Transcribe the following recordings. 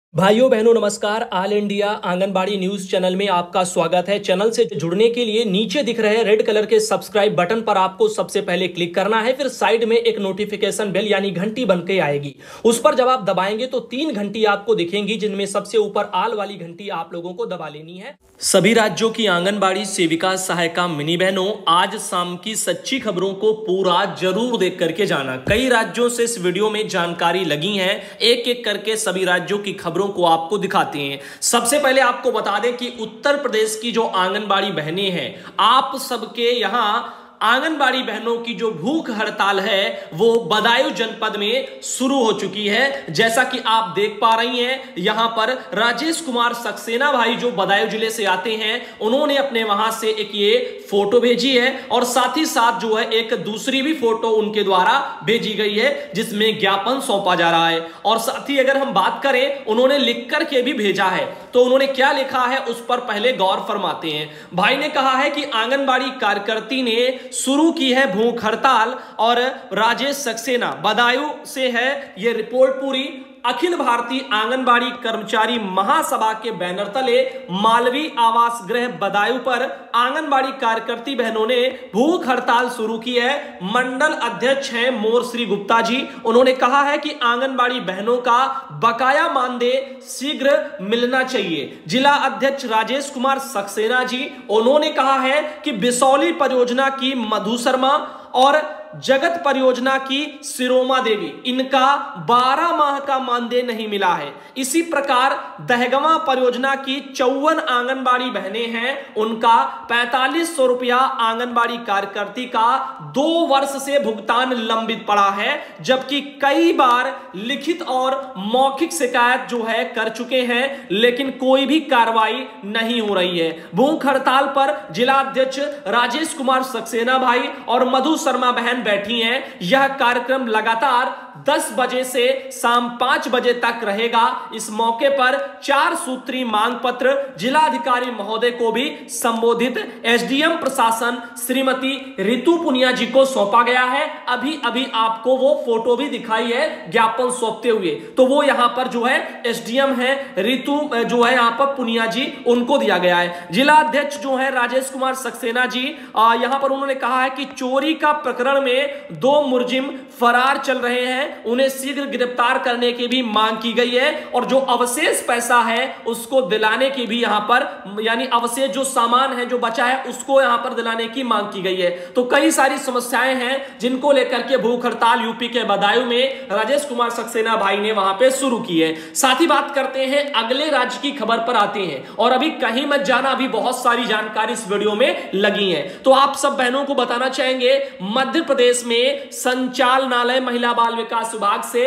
भाइयों बहनों नमस्कार। All India anganwadi news channel में आपका स्वागत है। चैनल से जुड़ने के लिए नीचे दिख रहे रेड कलर के सब्सक्राइब बटन पर आपको सबसे पहले क्लिक करना है। फिर साइड में एक नोटिफिकेशन बेल यानी घंटी बन के आएगी, उस पर जब आप दबाएंगे तो 3 घंटी आपको दिखेंगी, जिनमें सबसे ऊपर आल वाली घंटी आप लोगों को दबा लेनी है। सभी राज्यों की आंगनबाड़ी सेविका सहायिका मिनी बहनों, आज शाम की सच्ची खबरों को पूरा जरूर देख करके जाना। कई राज्यों से इस वीडियो में जानकारी लगी है, एक एक करके सभी राज्यों की खबरों को आपको दिखाते हैं। सबसे पहले आपको बता दें कि उत्तर प्रदेश की जो आंगनबाड़ी बहनें हैं, आप सबके यहां आंगनबाड़ी बहनों की जो भूख हड़ताल है वो बदायूं जनपद में शुरू हो चुकी है। जैसा कि आप देख पा रही हैं, यहां पर राजेश कुमार सक्सेना भाई जो बदायूं जिले से आते हैं, उन्होंने अपने वहां से एक ये फोटो भेजी है और साथ ही साथ जो है एक दूसरी भी फोटो उनके द्वारा भेजी गई है जिसमें ज्ञापन सौंपा जा रहा है। और साथ ही अगर हम बात करें, उन्होंने लिख करके भी भेजा है, तो उन्होंने क्या लिखा है उस पर पहले गौर फरमाते हैं। भाई ने कहा है कि आंगनबाड़ी कार्यकर्ती ने शुरू की है भूख हड़ताल और राजेश सक्सेना बदायूं से है ये रिपोर्ट पूरी। अखिल भारतीय आंगनबाड़ी कर्मचारी महासभा के बैनर तले मालवी आवास गृह बदायूं पर आंगनबाड़ी कार्यकर्ती बहनों ने भूख हड़ताल शुरू की है। मंडल अध्यक्ष हैं मोर श्री गुप्ता जी। उन्होंने कहा है कि आंगनबाड़ी बहनों का बकाया मानदेय शीघ्र मिलना चाहिए। जिला अध्यक्ष राजेश कुमार सक्सेना जी, उन्होंने कहा है कि बिसौली परियोजना की मधु शर्मा और जगत परियोजना की शिरोमा देवी, इनका 12 माह का मानदेय नहीं मिला है। इसी प्रकार दहगमा परियोजना की 54 आंगनबाड़ी बहनें हैं, उनका 4500 रुपया आंगनबाड़ी कार्यकर्ती का 2 वर्ष से भुगतान लंबित पड़ा है, जबकि कई बार लिखित और मौखिक शिकायत जो है कर चुके हैं, लेकिन कोई भी कार्रवाई नहीं हो रही है। भूख हड़ताल पर जिला अध्यक्ष राजेश कुमार सक्सेना भाई और मधु शर्मा बहन बैठी हैं। यह कार्यक्रम लगातार 10 बजे से शाम 5 बजे तक रहेगा। इस मौके पर 4 सूत्री मांग पत्र जिलाधिकारी महोदय को भी संबोधित एसडीएम प्रशासन श्रीमती रितु पुनिया जी को सौंपा गया है। अभी अभी आपको वो फोटो भी दिखाई है ज्ञापन सौंपते हुए, तो वो यहां पर जो है एसडीएम है रितु जो है यहां पर पुनिया जी, उनको दिया गया है। जिला अध्यक्ष जो है राजेश कुमार सक्सेना जी, यहां पर उन्होंने कहा है कि चोरी का प्रकरण में 2 मुलजिम फरार चल रहे हैं, उन्हें शीघ्र गिरफ्तार करने की भी मांग की गई है और जो अवशेष पैसा है उसको दिलाने की भी यहां पर, यानी अवशेष जो सामान है जो बचा है उसको यहां पर दिलाने की मांग की गई है। तो कई सारी समस्याएं हैं जिनको लेकर के भूख हड़ताल यूपी के बदायूं में राजेश कुमार सक्सेना भाई ने वहां पे शुरू की है। साथ ही बात करते हैं अगले राज्य की खबर पर आते हैं, और अभी कहीं मत जाना, अभी बहुत सारी जानकारी इस वीडियो में लगी है। तो आप सब बहनों को बताना चाहेंगे, मध्य प्रदेश में संचालनालय महिला बाल विकास विभाग से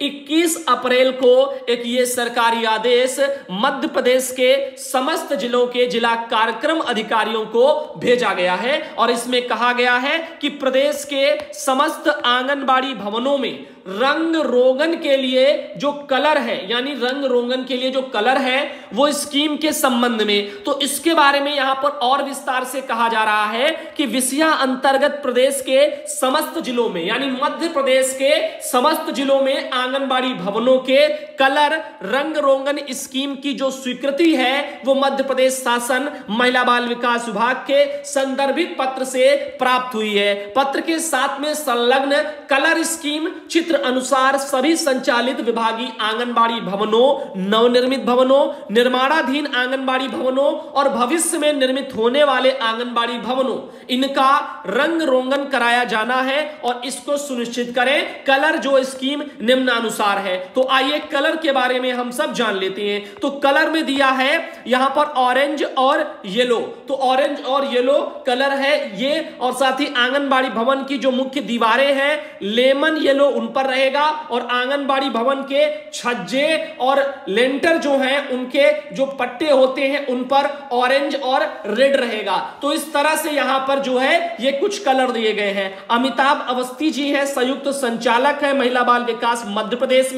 21 अप्रैल को एक ये सरकारी आदेश मध्य प्रदेश के समस्त जिलों के जिला कार्यक्रम अधिकारियों को भेजा गया है और इसमें कहा गया है कि प्रदेश के समस्त आंगनबाड़ी भवनों में रंग रोगन के लिए जो कलर है, यानी रंग रोगन के लिए जो कलर है वो स्कीम के संबंध में, तो इसके बारे में यहां पर और विस्तार से कहा जा रहा है कि विषया अंतर्गत प्रदेश के समस्त जिलों में, यानी मध्य प्रदेश के समस्त जिलों में आंगनबाड़ी भवनों के कलर रंग रोगन स्कीम की जो स्वीकृति है वो मध्य प्रदेश शासन महिला बाल विकास विभाग के संदर्भित पत्र से प्राप्त हुई है। पत्र के साथ में संलग्न कलर स्कीम चित्र अनुसार सभी संचालित विभागीय आंगनबाड़ी भवनों, नवनिर्मित भवनों, निर्माणाधीन आंगनबाड़ी भवनों और भविष्य में निर्मित होने वाले आंगनबाड़ी भवनों, इनका रंग रोगन कराया जाना है और इसको सुनिश्चित करें। कलर जो स्कीम निम्नानुसार है, तो आइए कलर के बारे में हम सब जान लेते हैं। तो कलर में दिया है यहां पर ऑरेंज और येलो, तो ऑरेंज और येलो कलर है ये, और साथ ही आंगनबाड़ी भवन की जो मुख्य दीवारें हैं लेमन येलो उन पर रहेगा, और आंगनबाड़ी भवन के छज्जे और लेंटर जो हैं उनके जो पट्टे होते हैं उन पर ऑरेंज और रेड रहेगा। तो इस तरह से यहां पर जो है ये कुछ कलर दिए गए हैं। अमिताभ अवस्थी जी हैं, संयुक्त संचालक है महिला बाल विकास मध्य प्रदेश में।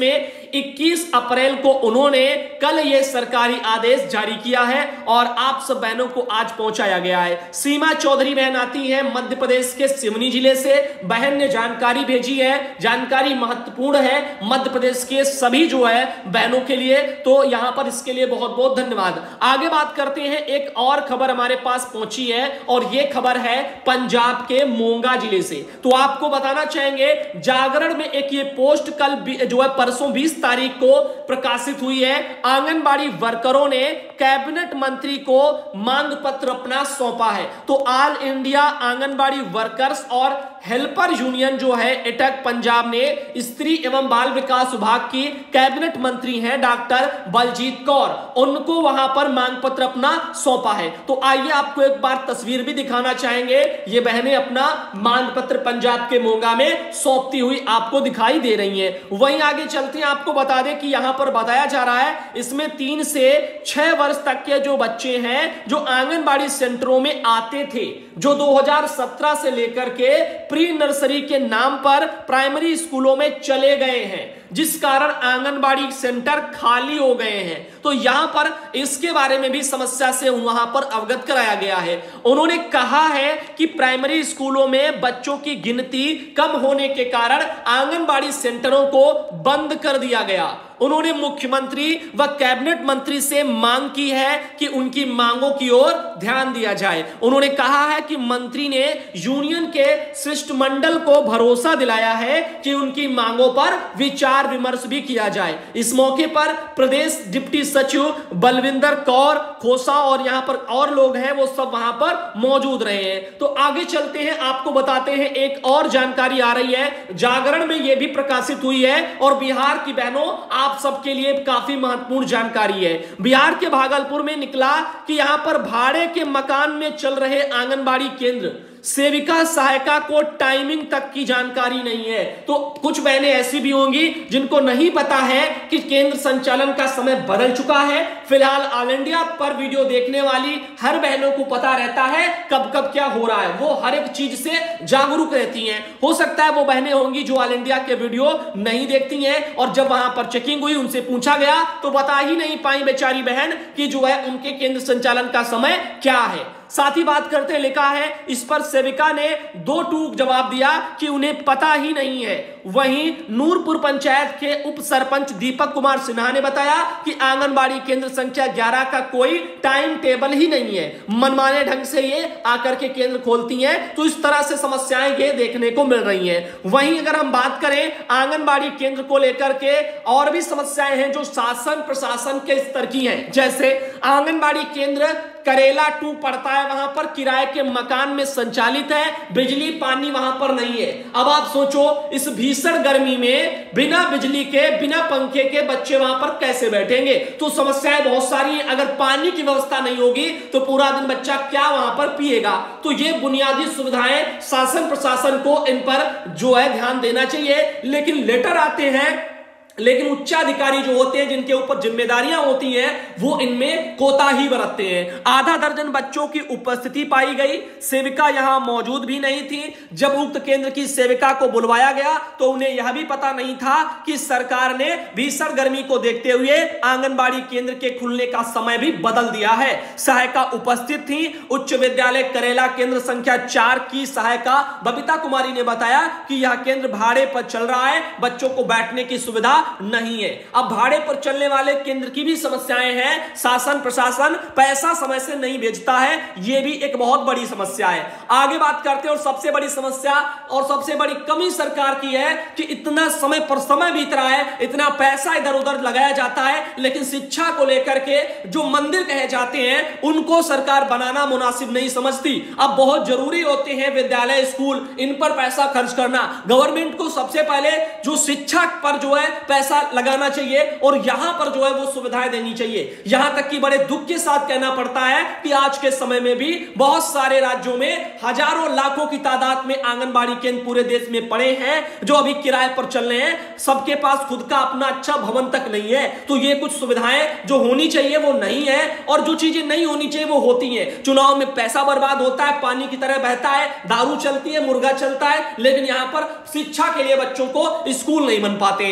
21 अप्रैल को उन्होंने कल यह सरकारी आदेश जारी किया है और आप सब बहनों को आज पहुंचाया गया है। सीमा चौधरी बहन आती है मध्य प्रदेश के सिवनी जिले से। बहन ने जानकारी भेजी है, जानकारी महत्वपूर्ण है मध्य प्रदेश के सभी जो है बहनों के लिए, तो यहां पर इसके लिए बहुत बहुत धन्यवाद। आगे बात करते हैं, एक और खबर हमारे पास पहुंची है और यह खबर है पंजाब के मोगा जिले से। तो आपको बताना चाहेंगे, जागरण में एक ये पोस्ट कल जो है परसों 20 तारीख को प्रकाशित हुई है। आंगनबाड़ी वर्करों ने कैबिनेट मंत्री को मांग पत्र अपना सौंपा है। तो ऑल इंडिया आंगनबाड़ी वर्कर्स और हेल्पर यूनियन जो है एटक पंजाब ने स्त्री एवं बाल विकास विभाग की कैबिनेट मंत्री हैं डॉक्टर बलजीत कौर, उनको वहां पर मांग पत्र अपना सौंपा है। तो आइए आपको एक बार तस्वीर भी दिखाना चाहेंगे। ये बहनें अपना मांग पत्र पंजाब के मोगा में सौंपती हुई आपको दिखाई दे रही हैं। वहीं आगे चलते हैं, आपको बता दें कि यहां पर बताया जा रहा है इसमें 3 से 6 वर्ष तक के जो बच्चे हैं जो आंगनबाड़ी सेंटरों में आते थे, जो 2017 से लेकर के प्री नर्सरी के नाम पर प्राइमरी स्कूलों में चले गए हैं, जिस कारण आंगनबाड़ी सेंटर खाली हो गए हैं। तो यहां पर इसके बारे में भी समस्या से वहां पर अवगत कराया गया है। उन्होंने कहा है कि प्राइमरी स्कूलों में बच्चों की गिनती कम होने के कारण आंगनबाड़ी सेंटरों को बंद कर दिया गया। उन्होंने मुख्यमंत्री व कैबिनेट मंत्री से मांग की है कि उनकी मांगों की ओर ध्यान दिया जाए। उन्होंने कहा है कि मंत्री ने यूनियन के शिष्टमंडल को भरोसा दिलाया है कि उनकी मांगों पर विचार विमर्श भी किया जाए। इस मौके पर प्रदेश डिप्टी सचिव बलविंदर कौर खोसा और यहां पर और लोग हैं, वो सब वहां पर मौजूद रहे हैं। तो आगे चलते हैं, आपको बताते हैं एक और जानकारी आ रही है, जागरण में यह भी प्रकाशित हुई है और बिहार की बहनों आप सबके लिए काफी महत्वपूर्ण जानकारी है। बिहार के भागलपुर में निकला कि यहां पर भाड़े के मकान में चल रहे आंगनबाड़ी केंद्र सेविका सहायिका को टाइमिंग तक की जानकारी नहीं है। तो कुछ बहनें ऐसी भी होंगी जिनको नहीं पता है कि केंद्र संचालन का समय बदल चुका है। फिलहाल ऑल इंडिया पर वीडियो देखने वाली हर बहनों को पता रहता है कब कब क्या हो रहा है, वो हर एक चीज से जागरूक रहती हैं। हो सकता है वो बहनें होंगी जो ऑल इंडिया के वीडियो नहीं देखती हैं और जब वहां पर चेकिंग हुई, उनसे पूछा गया तो बता ही नहीं पाई बेचारी बहन कि जो है उनके केंद्र संचालन का समय क्या है। साथ ही बात करते हैं, लिखा है इस पर सेविका ने 2 टूक जवाब दिया कि उन्हें पता ही नहीं है। वहीं नूरपुर पंचायत के उप सरपंच दीपक कुमार सिन्हा ने बताया कि आंगनबाड़ी केंद्र संख्या 11 का कोई टाइम टेबल ही नहीं है, मनमाने ढंग से ये आकर के केंद्र खोलती हैं। तो इस तरह से समस्याएं ये देखने को मिल रही हैं। वहीं अगर हम बात करें आंगनबाड़ी केंद्र को लेकर के, और भी समस्याएं हैं जो शासन प्रशासन के स्तर की हैं। जैसे आंगनबाड़ी केंद्र करेला 2 पड़ता है, वहां पर किराए के मकान में संचालित है, बिजली पानी वहां पर नहीं है। अब आप सोचो इस भीषण गर्मी में बिना बिजली के बिना पंखे के बच्चे वहां पर कैसे बैठेंगे। तो समस्याएं बहुत सारी हैं। अगर पानी की व्यवस्था नहीं होगी तो पूरा दिन बच्चा क्या वहां पर पिएगा। तो ये बुनियादी सुविधाएं शासन प्रशासन को इन पर जो है ध्यान देना चाहिए। लेकिन लेटर आते हैं, लेकिन उच्चाधिकारी जो होते हैं जिनके ऊपर जिम्मेदारियां होती हैं वो इनमें कोताही बरतते हैं। आधा दर्जन बच्चों की उपस्थिति पाई गई, सेविका यहां मौजूद भी नहीं थी। जब उक्त केंद्र की सेविका को बुलवाया गया तो उन्हें यह भी पता नहीं था कि सरकार ने भीषण गर्मी को देखते हुए आंगनबाड़ी केंद्र के खुलने का समय भी बदल दिया है। सहायिका उपस्थित थी। उच्च विद्यालय करेला केंद्र संख्या 4 की सहायिका बबीता कुमारी ने बताया कि यह केंद्र भाड़े पर चल रहा है, बच्चों को बैठने की सुविधा नहीं है। अब भाड़े पर चलने वाले केंद्र की भी समस्याएं हैं, शासन प्रशासन पैसा समय से नहीं भेजता है, यह भी एक बहुत बड़ी समस्या है। आगे बात करते हैं, और सबसे बड़ी समस्या और सबसे बड़ी कमी सरकार की है कि इतना समय पर समय बीत रहा है, इतना पैसा इधर उधर लगाया जाता है, लेकिन शिक्षा को लेकर के जो मंदिर कहे जाते हैं उनको सरकार बनाना मुनासिब नहीं समझती। अब बहुत जरूरी होते हैं विद्यालय स्कूल, इन पर पैसा खर्च करना। गवर्नमेंट को सबसे पहले जो शिक्षा पर जो है पैसा लगाना चाहिए और यहां पर जो है वो सुविधाएं देनी चाहिए। यहां तक कि बड़े दुख के साथ कहना पड़ता है कि आज के समय में भी बहुत सारे राज्यों में हजारों लाखों की तादाद में आंगनबाड़ी केंद्र पूरे देश में पड़े हैं जो अभी किराए पर चल रहे हैं। सबके पास खुद का अपना अच्छा भवन तक नहीं है। तो ये कुछ सुविधाएं जो होनी चाहिए वो नहीं है, और जो चीजें नहीं होनी चाहिए वो होती हैं। चुनाव में पैसा बर्बाद होता है, पानी की तरह बहता है, दारू चलती है, मुर्गा चलता है, लेकिन यहां पर शिक्षा के लिए बच्चों को स्कूल नहीं बन पाते हैं। इधर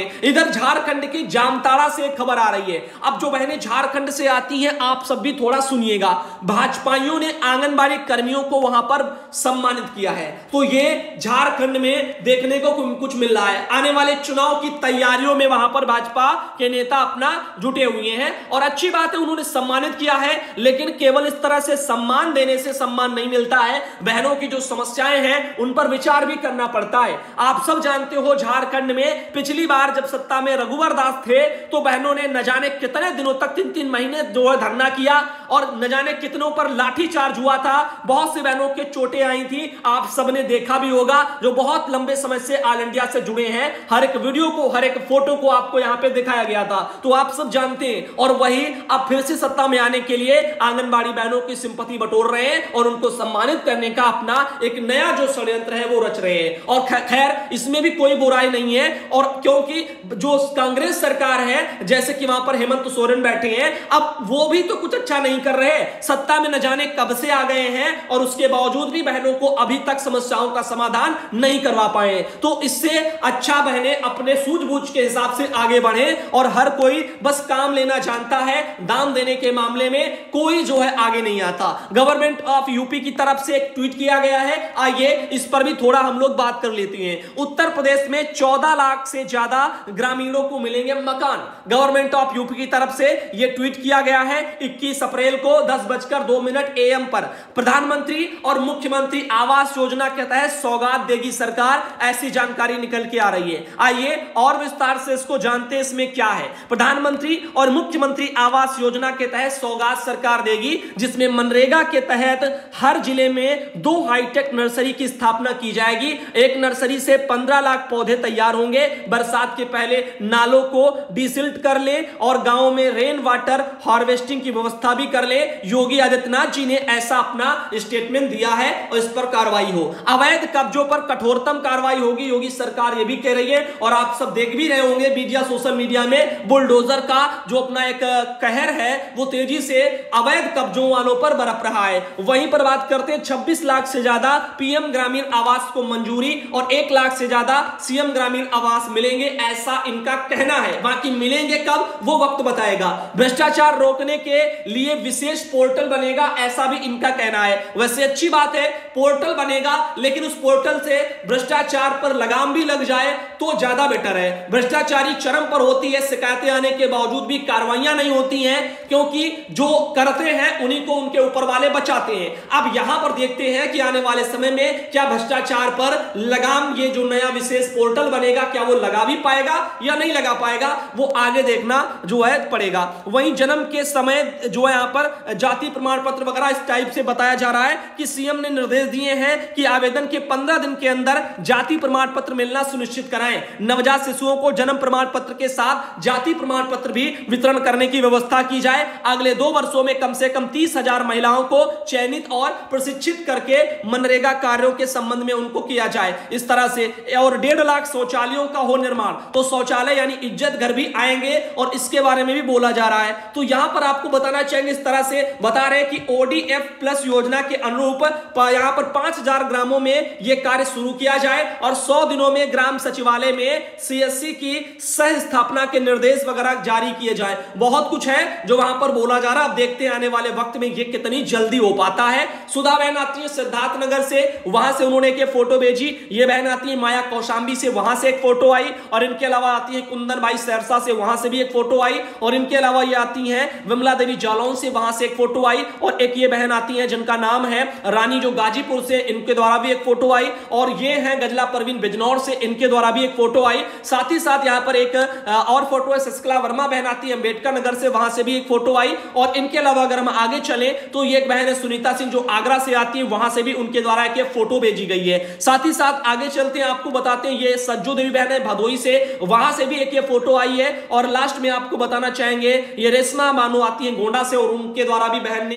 इधर झारखंड के जामताड़ा से एक खबर आ रही है। अब जो बहनें झारखंड से आती हैं, आप सब भी थोड़ा सुनिएगा। भाजपाइयों ने आंगनबाड़ी कर्मियों को वहां पर सम्मानित किया है, तो ये झारखंड में देखने को कुछ मिल रहा है। आने वाले चुनाव की तैयारियों में वहां पर भाजपा के नेता अपना जुटे हुए हैं और अच्छी बात है, उन्होंने सम्मानित किया है। लेकिन केवल इस तरह से सम्मान देने से सम्मान नहीं मिलता है, बहनों की जो समस्याएं हैं उन पर विचार भी करना पड़ता है। आप सब जानते हो झारखंड में पिछली बार जब सत्ता में रघुवर दास थे तो बहनों ने न जाने कितने दिनों तक 3-3 महीने धरना किया और न जाने कितनों पर लाठीचार्ज हुआ था। बहुत सी बहनों के चोटें आई थी, आप सबने देखा भी होगा, जो बहुत लंबे समय से ऑल इंडिया से जुड़े हैं। हर एक वीडियो को, हर एक फोटो को आपको यहां पे दिखाया गया था, तो आप सब जानते हैं। और वही अब फिर से सत्ता में आने के लिए आंगनबाड़ी बहनों की सिंपैथी बटोर रहे हैं और उनको सम्मानित करने का अपना एक नया जो षड्यंत्र है वो रच रहे हैं। और खैर इसमें भी कोई बुराई नहीं है, और क्योंकि जो कांग्रेस सरकार है, जैसे कि वहां पर हेमंत सोरेन बैठे हैं, अब वो भी तो कुछ अच्छा नहीं कर रहे। सत्ता में न जाने कब से आ गए हैं और उसके बावजूद भी बहनों को अभी तक समस्याओं का समाधान नहीं करवा पाए। तो इससे अच्छा बहनें अपने सूझबूझ के हिसाब से आगे बढ़े, और हर कोई बस काम लेना जानता है, दाम देने के मामले में कोई जो है आगे नहीं आता। गवर्नमेंट ऑफ यूपी की तरफ से एक ट्वीट किया गया है, आइए इस पर भी थोड़ा हम लोग बात कर लेते हैं। उत्तर प्रदेश में 14 लाख से ज्यादा ग्रामीणों को मिलेंगे मकान। गवर्नमेंट ऑफ यूपी की तरफ से यह ट्वीट किया गया है 21 अप्रैल को 10:02 AM पर। प्रधानमंत्री और मुख्यमंत्री आवास योजना के तहत सौगात देगी सरकार, ऐसी जानकारी निकल के आ रही है। आइए और विस्तार से इसको जानते हैं, इसमें क्या है। प्रधानमंत्री और मुख्यमंत्री आवास योजना के तहत सौगात सरकार देगी, जिसमें मनरेगा के तहत हर जिले में 2 हाईटेक नर्सरी की स्थापना की जाएगी। एक नर्सरी से 15 लाख पौधे तैयार होंगे। बरसात के पहले नालों को डिसिल्ट कर ले और गांवों में रेन वाटर हार्वेस्टिंग की व्यवस्था भी कर ले। योगी आदित्यनाथ जी ने ऐसा अपना स्टेटमेंट दिया है और इस पर कार्रवाई हो। अवैध कब्जों पर कठोरतम कार्रवाई होगी, योगी सरकार ये भी कह रही है। और आप सब देख भी रहे होंगे मीडिया, सोशल मीडिया में बुलडोजर का जो अपना एक कहर है वो तेजी से अवैध कब्जों वालों पर बरप रहा है। वहीं पर बात करते हैं 26 लाख से ज्यादा पीएम ग्रामीण आवास को मंजूरी और 1 लाख से ज्यादा सीएम ग्रामीण आवास मिलेंगे, ऐसा इनका कहना है। बाकी मिलेंगे कब वो वक्त बताएगा। भ्रष्टाचार रोकने के लिए विशेष पोर्टल बनेगा, ऐसा भी इनका कहना है। वैसे अच्छी बात है, पोर्टल बनेगा, लेकिन उस पोर्टल से भ्रष्टाचार पर लगाम भी लग जाए तो ज्यादा बेटर है। भ्रष्टाचारी चरम पर होती है, शिकायतें आने के बावजूद भी कार्रवाइयां नहीं होती हैं, क्योंकि जो करते हैं उन्हीं को उनके ऊपर वाले बचाते हैं। अब यहां पर देखते हैं कि आने वाले समय में क्या भ्रष्टाचार पर लगाम, ये जो नया विशेष पोर्टल बनेगा, क्या वो लगा भी पाएगा या नहीं लगा पाएगा, वो आगे देखना जो है पड़ेगा। वहीं जन्म के समय जो है यहां पर जाति प्रमाण पत्र वगैरह इस टाइप से बताया जा रहा है कि सीएम ने निर्देश दिए हैं कि आवेदन के 15 दिन के अंदर जाति प्रमाण पत्र मिलना सुनिश्चित कराएं। नवजात शिशुओं को जन्म प्रमाण पत्र के साथ जाति प्रमाण पत्र भी वितरण करने की व्यवस्था की जाए। अगले 2 वर्षों में कम से कम 30,000 महिलाओं को चयनित और प्रशिक्षित करके मनरेगा कार्यों के संबंध में उनको किया जाए इस तरह से। और 1.5 लाख शौचालयों का हो निर्माण, तो शौचालय यानी इज्जत घर भी आएंगे और इसके बारे में भी बोला जा रहा है। तो यहां पर आपको बताना चाहेंगे, इस तरह से बता रहे हैं कि ODF प्लस योजना के अनुरूप यहां पर 5,000 ग्रामों में यह कार्य शुरू किया जाए और 100 दिनों में ग्राम सचिवालय में CSC की सह स्थापना के निर्देश वगैरह जारी किए जाए। बहुत कुछ है जो वहां पर बोला जा रहा है। अब देखते हैं आने वाले वक्त में यह कितनी जल्दी हो पाता है। सुधा बहन आती है सिद्धार्थनगर से, वहां से उन्होंने एक फोटो भेजी। ये बहन आती है माया कौशांबी से, वहां से एक फोटो आई। और इनके अलावा आती है कुंदन बाई सहरसा से, वहां से भी एक फोटो आई। और इनके अलावा ये आती है विमला देवी जालौन से, वहां से एक फोटो आई। और एक ये बहन आती है जिनका नाम है रानी, जो गाजीपुर से, इनके द्वारा भी एक फोटो आई। और ये है गजला परवीन बिजनौर से, इनके द्वारा भी एक फोटो आई। साथ ही साथ यहां पर एक और फोटो है शशिकला वर्मा बहन आती है अंबेडकर नगर से, वहां से भी एक फोटो आई। और इनके अलावा अगर हम आगे चले तो ये एक बहन है सुनीता सिंह जो आगरा से आती है, वहां से भी उनके द्वारा एक फोटो भेजी गई है। साथ ही साथ आगे चलते हैं, आपको बताते हैं ये सज्जू देवी बहन है भदोई से, वहां से भी एक ये फोटो आई है। और लास्ट में आपको बताना चाहेंगे ये रेशमा मानो आती है गोंडा से, और उनके द्वारा भी बहन ने